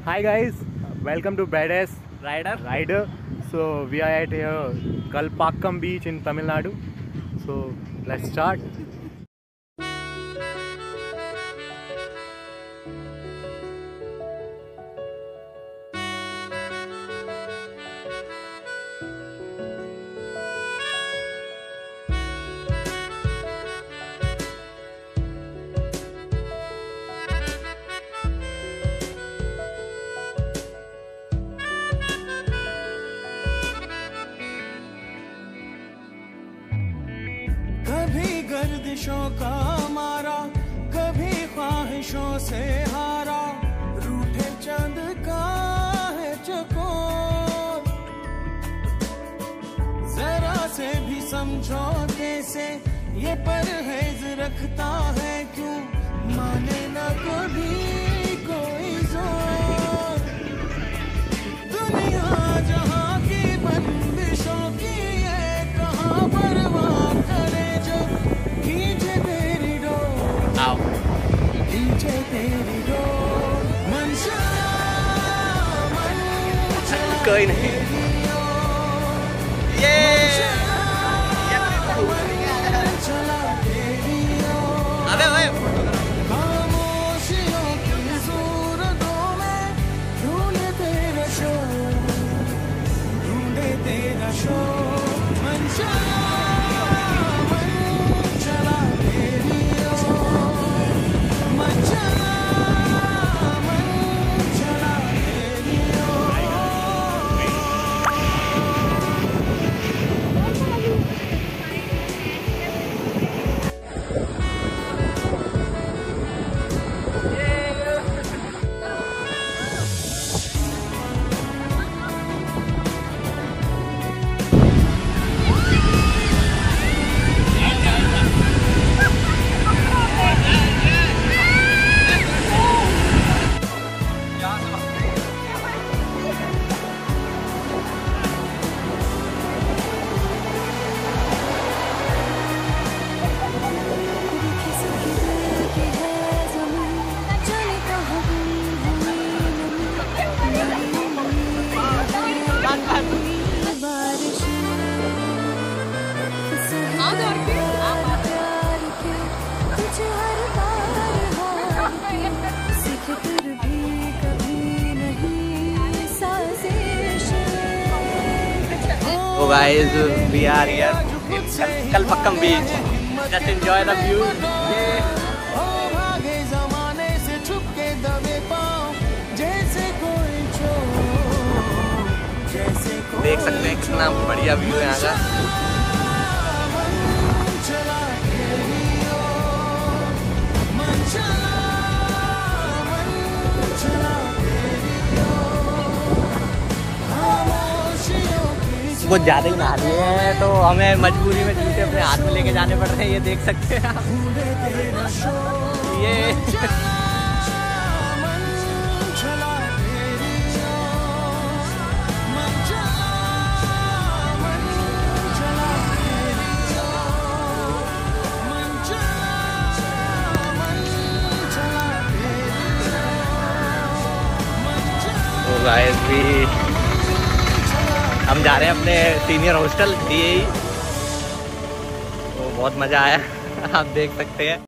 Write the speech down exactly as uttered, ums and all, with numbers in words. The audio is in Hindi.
Hi guys, welcome to Badass Rider. Rider. So we are at here Kalpakkam beach in Tamil Nadu. So let's start. कभी गर्दिशों का मारा, कभी ख्वाहिशों से हारा, रूठे चंद का है चकोर। जरा से भी समझौते से ये परहेज रखता है क्यों, माने न कभी कोई जोर। दुनिया जहां की बंदिशों की है, कहाँ परवाह करे जो खींचे तेरी डोर, खींचे तेरी डोर। मन चला, मन चला कोई नहीं। ये चला तेरी ओर। अबे भाई खामोशियों की सूरतों में ढूंढे तेरा शोर, ढूंढे तेरा शोर। मन चला, मन चला तेरी ओर, मन चला, मन चला तेरी ओर। So guys, we are here in Kalpakkam beach. Just enjoy the view. भागे ज़माने से छुप के दबे पाँव, जैसे कोई चोर, जैसे कोई देख सकते हैं कितना बढ़िया व्यू है यहाँ का। मन चला तेरी ओर, मन चला, मन चला तेरी ओर। खामोशियों की कुछ ज़्यादा ही नहा लिए हैं तो हमें मजबूरी में जूते अपने हाथ में लेके जाने पड़ रहे हैं। ये देख सकते हैं आप। ढूंढे तेरा शोर। ये मन चला तेरी ओर, मन चला, मन चला तेरी ओर, मन चला, मन चला तेरी ओर, मन चला। तो गाइस भी हम जा रहे हैं अपने senior hostel D A E. तो बहुत मज़ा आया आप देख सकते हैं।